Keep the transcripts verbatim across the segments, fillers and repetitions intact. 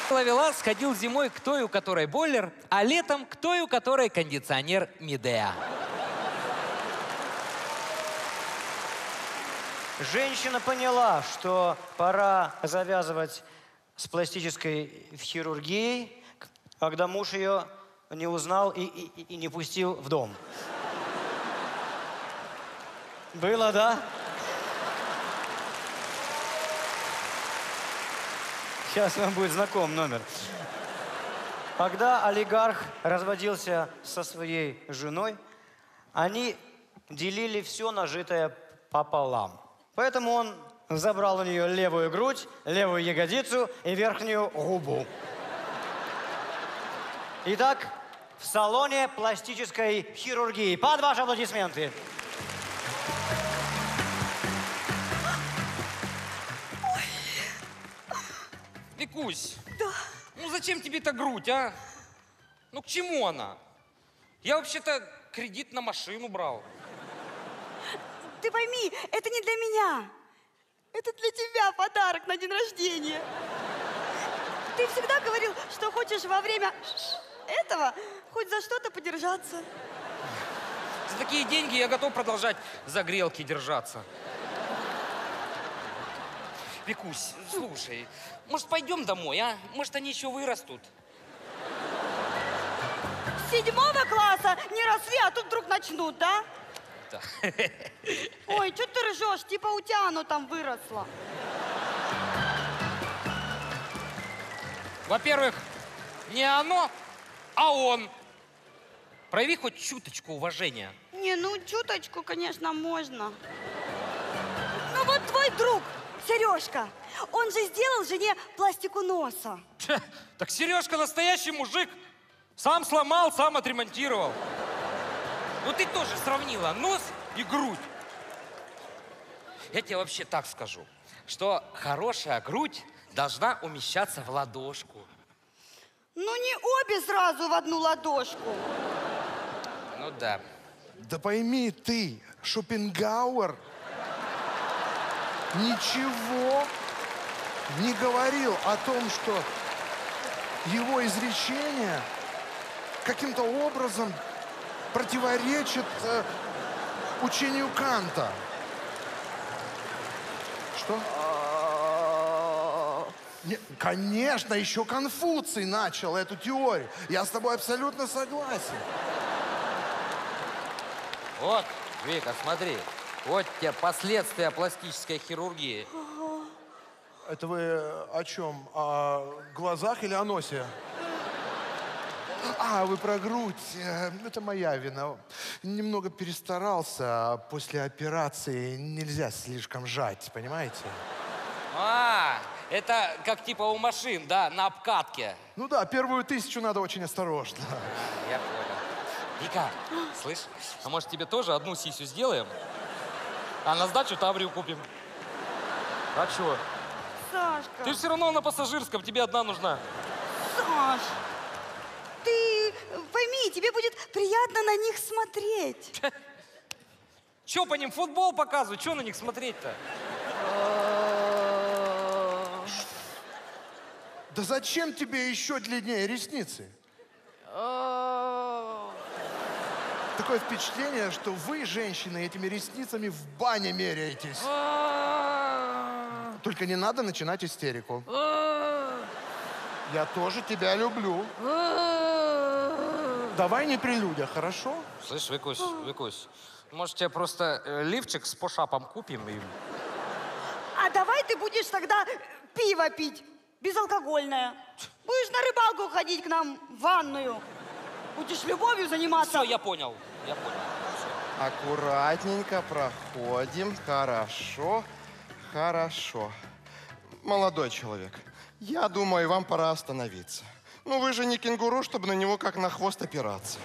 Ловелас ходил зимой к той, у которой бойлер, а летом к той, у которой кондиционер Midea. Женщина поняла, что пора завязывать с пластической хирургией, когда муж ее не узнал и, и, и не пустил в дом. Было, да? Сейчас вам будет знаком номер. Когда олигарх разводился со своей женой, они делили все нажитое пополам. Поэтому он забрал у нее левую грудь, левую ягодицу и верхнюю губу. Итак, в салоне пластической хирургии. Под ваши аплодисменты. Викусь, да. Ну зачем тебе эта грудь, а? Ну к чему она? Я вообще-то кредит на машину брал. Ты пойми, это не для меня. Это для тебя подарок на день рождения. Ты всегда говорил, что хочешь во время этого хоть за что-то подержаться. За такие деньги я готов продолжать за грелки держаться. Викусь, слушай, может, пойдем домой, а? Может, они еще вырастут. С седьмого класса не росли, а тут вдруг начнут, да? Да. Ой, что ты ржешь? Типа у тебя оно там выросло. Во-первых, не оно, а он. Прояви хоть чуточку уважения. Не, ну чуточку, конечно, можно. Ну вот твой друг, Сережка, он же сделал жене пластику носа. Ха, так Сережка настоящий мужик. Сам сломал, сам отремонтировал. Ну ты тоже сравнила нос и грудь. Я тебе вообще так скажу, что хорошая грудь должна умещаться в ладошку. Ну не обе сразу в одну ладошку. Ну да. Да пойми ты, Шопенгауэр ничего не говорил о том, что его изречение каким-то образом противоречит э, учению Канта. Что? Не, конечно, еще Конфуций начал эту теорию. Я с тобой абсолютно согласен. Вот, Вика, смотри. Вот тебе последствия пластической хирургии. Это вы о чем? О глазах или о носе? А, вы про грудь. Это моя вина. Немного перестарался. После операции нельзя слишком жать, понимаете? А, это как типа у машин, да, на обкатке. Ну да, первую тысячу надо очень осторожно. А, я понял. Вика, слышь, а может тебе тоже одну сисю сделаем? А на сдачу таврию купим. А чё? Сашка. Ты все равно на пассажирском, тебе одна нужна. Саш, ты пойми, тебе будет приятно на них смотреть. Чё по ним футбол показывать? Чё на них смотреть-то? Да зачем тебе еще длиннее ресницы? Такое впечатление, что вы, женщины, этими ресницами в бане меряетесь. Только не надо начинать истерику. Я тоже тебя люблю. Давай не при людях, хорошо? Слышь, Викусь, Викусь, может, тебе просто э, лифчик с пошапом купим и... А давай ты будешь тогда пиво пить, безалкогольное. Будешь на рыбалку ходить к нам в ванную. Будешь любовью заниматься. Все, я понял, я понял. Всё. Аккуратненько проходим. Хорошо, хорошо. Молодой человек, я думаю, вам пора остановиться. Ну, вы же не кенгуру, чтобы на него как на хвост опираться.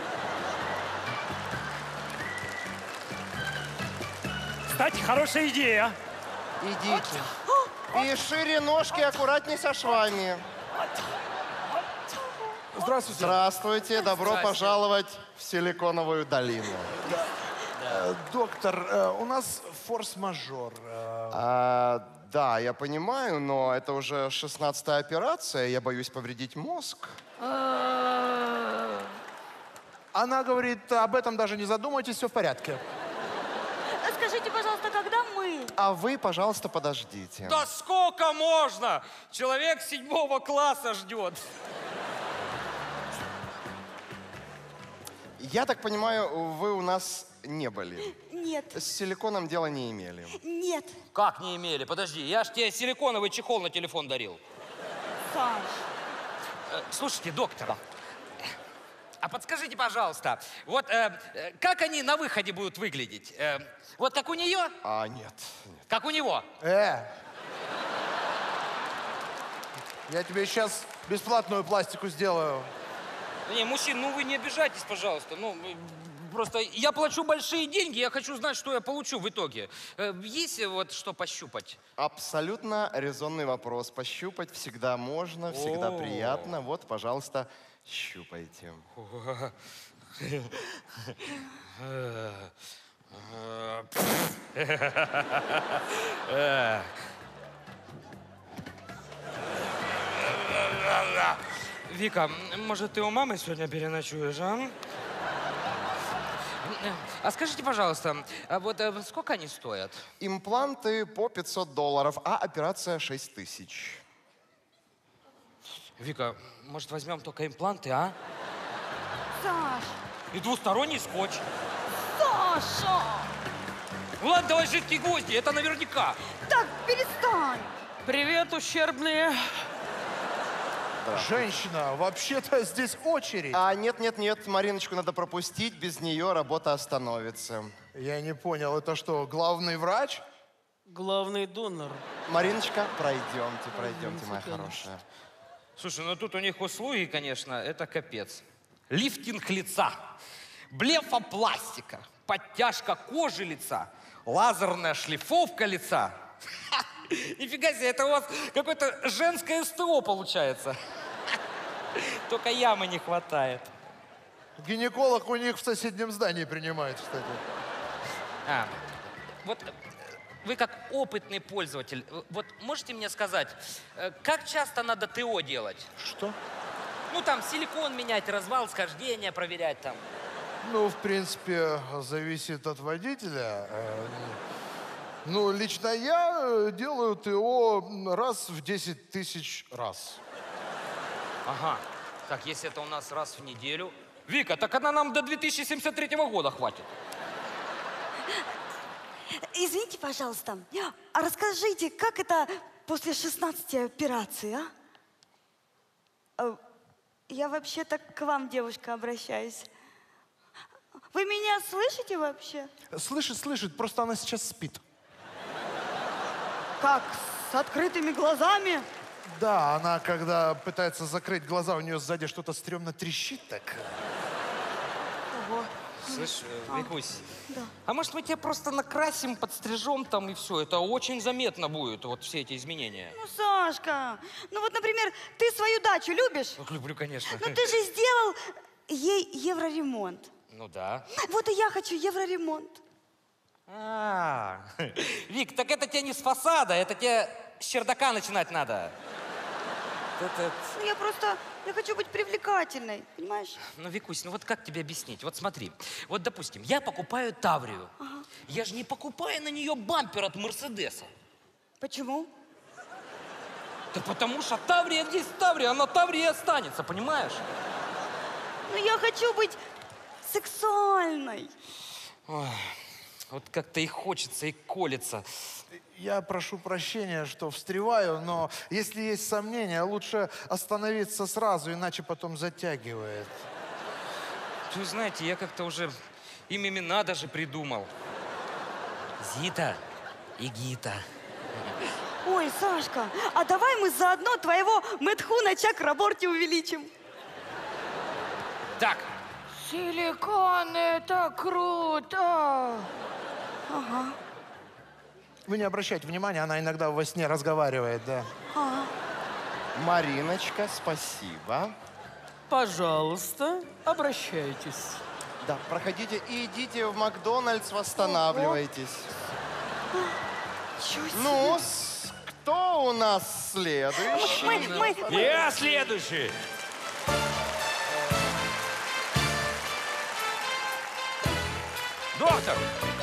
Кстати, хорошая идея. Идите. И шире ножки, аккуратней со швами. Здравствуйте. Здравствуйте, добро Здрасте. пожаловать в Силиконовую долину. Э, доктор, э, у нас форс-мажор. Э, А, да, я понимаю, но это уже шестнадцатая операция. Я боюсь повредить мозг. Она говорит, об этом даже не задумайтесь, все в порядке. Скажите, пожалуйста, когда мы? А вы, пожалуйста, подождите. Да сколько можно? Человек седьмого класса ждет. Я так понимаю, вы у нас не были. Нет, С силиконом дела не имели. нет, Как не имели? Подожди, я ж тебе силиконовый чехол на телефон дарил. Саш. Э, Слушайте, доктор, а подскажите, пожалуйста, вот э, э, как они на выходе будут выглядеть? Э, вот как у нее, А, нет, нет. как у него? Э! Я тебе сейчас бесплатную пластику сделаю. Не, мужчин, ну вы не обижайтесь, пожалуйста. Ну, э, просто я плачу большие деньги, я хочу знать, что я получу в итоге. Э, Есть вот что пощупать? Абсолютно резонный вопрос. Пощупать всегда можно, всегда О. приятно. Вот, пожалуйста, щупайте. Вика, может, ты у мамы сегодня переночуешь, а? А скажите, пожалуйста, а вот э, сколько они стоят? Импланты по пятьсот долларов, а операция шесть тысяч. Вика, может, возьмем только импланты, а? Саш, И двусторонний скотч. Саша! Ну ладно, давай жидкие гвозди, это наверняка. Так, перестань. Привет, ущербные. Женщина, вообще-то здесь очередь. А нет-нет-нет, Мариночку надо пропустить, без нее работа остановится. Я не понял, это что, главный врач? Главный донор. Мариночка, пройдемте, пройдемте, моя конечно. хорошая. Слушай, ну тут у них услуги, конечно, это капец. Лифтинг лица, блефопластика, подтяжка кожи лица, лазерная шлифовка лица. Ха! Нифига себе, это у вас какое-то женское СТО получается. Только ямы не хватает. Гинеколог у них в соседнем здании принимает, кстати. А, вот э, вы как опытный пользователь, э, вот можете мне сказать, э, как часто надо ТО делать? Что? Ну там силикон менять, развал, схождение проверять там. Ну, в принципе, зависит от водителя. Э, Ну, лично я э, делаю ТО раз в десять тысяч раз. Ага. Так, если это у нас раз в неделю. Вика, так она нам до две тысячи семьдесят третьего года хватит. Извините, пожалуйста, а расскажите, как это после шестнадцати операций, а? А, Я вообще-то к вам, девушка, обращаюсь. Вы меня слышите вообще? Слышит, слышит, просто она сейчас спит. Как, с открытыми глазами? Да, она, когда пытается закрыть глаза, у нее сзади что-то стрёмно трещит так. Ого. Слышь, э, Викусь, Да. а может мы тебя просто накрасим, подстрижем там и все? Это очень заметно будет, вот все эти изменения. Ну, Сашка, ну вот, например, ты свою дачу любишь? Ну, люблю, конечно. Ну, ты же сделал ей евроремонт. Ну да. Вот и я хочу евроремонт. А, Вик, так это тебе не с фасада, это тебе с чердака начинать надо. Это- Ну, я просто, я хочу быть привлекательной, понимаешь? Ну, Викусь, ну вот как тебе объяснить? Вот смотри, вот, допустим, я покупаю Таврию. Я же не покупаю на нее бампер от Мерседеса. Почему? Да потому что Таврия есть Таврия, она Таврия и останется, понимаешь? Ну, я хочу быть сексуальной. Ой, вот как-то и хочется, и колется. Я прошу прощения, что встреваю, но если есть сомнения, лучше остановиться сразу, иначе потом затягивает. Вы знаете, я как-то уже им имена даже придумал. Зита и Гита. Ой, Сашка, а давай мы заодно твоего Мэтху на чак-раборте увеличим. Так, Силикон, это круто! Ага. Вы не обращайте внимания, она иногда во сне разговаривает, да. Ага. Мариночка, спасибо. Пожалуйста, обращайтесь. Да, проходите и идите в Макдональдс, восстанавливайтесь. Чё себе. Ну, с- кто у нас следующий? Мы, мы, мы. Я следующий. Доктор!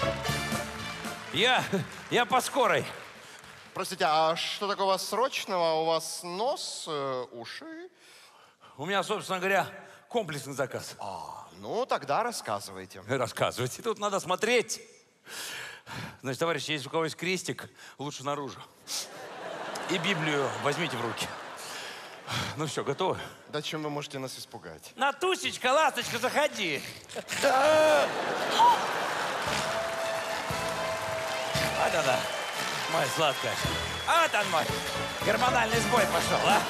Я, я по скорой. Простите, а что такое у вас срочного? У вас нос, э, уши? У меня, собственно говоря, комплексный заказ. А, ну, тогда рассказывайте. Рассказывайте. Тут надо смотреть. Значит, товарищи, если у кого есть крестик, лучше наружу. И Библию возьмите в руки. Ну все, готовы? Да чем вы можете нас испугать? Натусечка, ласточка, заходи. А да-да, моя сладкая. А вот он мой. Гормональный сбой пошел, а?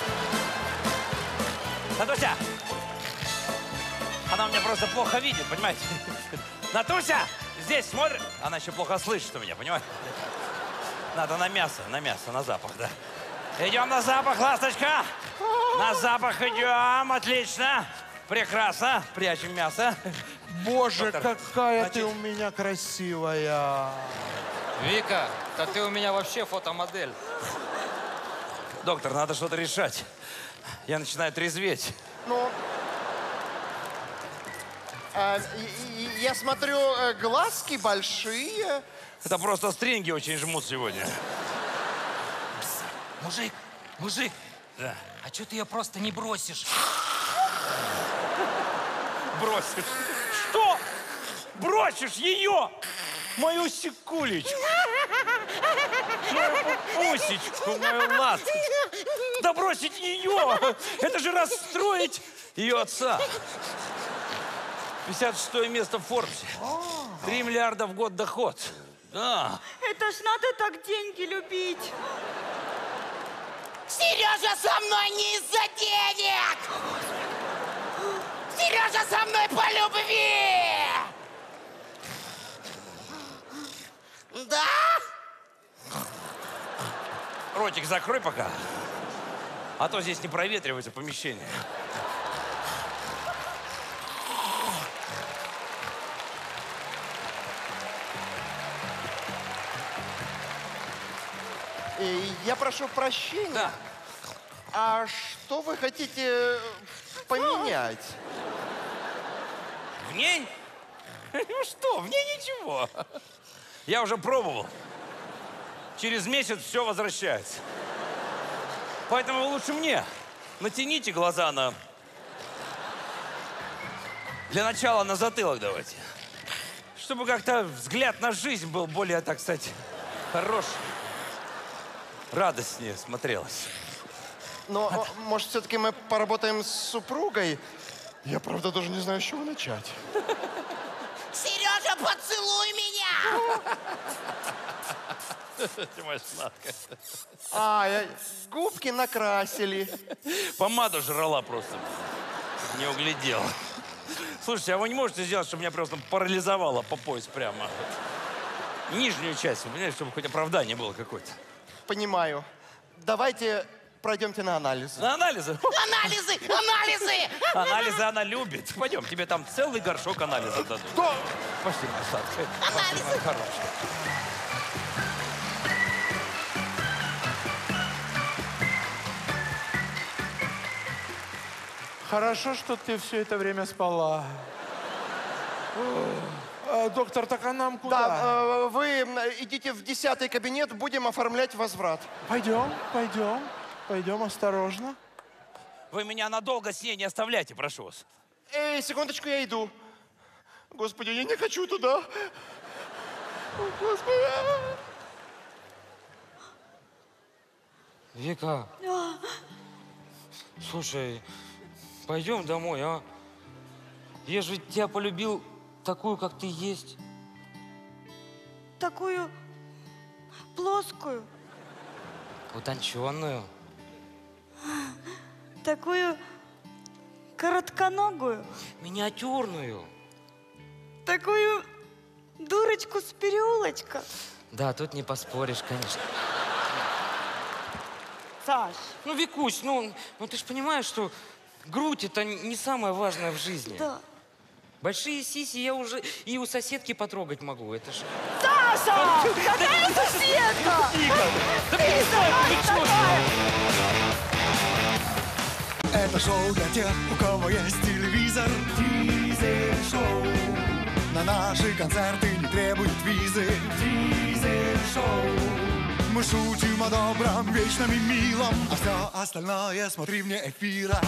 Натуся! Она у меня просто плохо видит, понимаете? Натуся! Здесь смотрит. Она еще плохо слышит у меня, понимаете? Надо на мясо, на мясо, на запах, да. Идем на запах, ласточка. На запах идем, отлично. Прекрасно. Прячем мясо. Боже, Доктор, какая значит- ты у меня красивая. Вика, да ты у меня вообще фотомодель. Доктор, надо что-то решать. Я начинаю трезветь. Ну, а, и- и- я смотрю, э, глазки большие. Это просто стринги очень жмут сегодня. Мужик, мужик, Да. а что ты ее просто не бросишь? Бросишь. Что? Бросишь ее? Мою секулечку. Мою пусечку, мою ласточку. Да бросить ее! Это же расстроить ее отца. пятьдесят шестое место в Форбсе. три миллиарда в год доход. Да. Это ж надо так деньги любить. Сережа со мной не из-за денег! Сережа со мной по любви! Да? Ротик закрой пока. А то здесь не проветривается помещение. Э, Я прошу прощения. Да. А что вы хотите поменять? В ней? Ну что, в ней ничего. Я уже пробовал. Через месяц все возвращается. Поэтому вы лучше мне натяните глаза на... Для начала на затылок давайте. Чтобы как-то взгляд на жизнь был более, так сказать, хороший. Радостнее смотрелось. Но, а, может, все-таки мы поработаем с супругой? Я, правда, даже не знаю, с чего начать. Сережа, поцелуй меня! Ты моя сладкая. А, я- губки накрасили. Помаду жрала просто. Не углядела. Слушайте, а вы не можете сделать, чтобы меня просто парализовало по пояс прямо? Нижнюю часть, вы понимаете, чтобы хоть оправдание было какое-то. Понимаю. Давайте пройдемте на анализ. На анализы? Анализы! Анализы! Анализы она любит. Пойдем, тебе там целый горшок анализов дадут. Что? Пошли, моя сладкая. Пошли, моя хорошая. Хорошо, что ты все это время спала. А, доктор, так а нам куда? Да, э, вы м, идите в десятый кабинет, будем оформлять возврат. Пойдем, пойдем, пойдем осторожно. Вы меня надолго с ней не оставляйте, прошу вас. Эй, секундочку, я иду. Господи, я не хочу туда. О, Господи. Вика, слушай, пойдем домой, а? Я же тебя полюбил такую, как ты есть. Такую плоскую, Утонченную. такую коротконогую, Миниатюрную. такую дурочку с переулочка. Да, тут не поспоришь, конечно. Саш, Ну, Викусь, ну, ну ты же понимаешь, что грудь — это не самое важное в жизни. да. Большие сиси я уже и у соседки потрогать могу. Это ж... Саша! Какая соседка? Да перестань, ты чё? Это шоу для тех, у кого есть телевизор. Дизель-шоу. На наши концерты не требуют визы. Дизель-шоу. Мы шутим о добром, вечном и милом, а все остальное смотри вне эфира.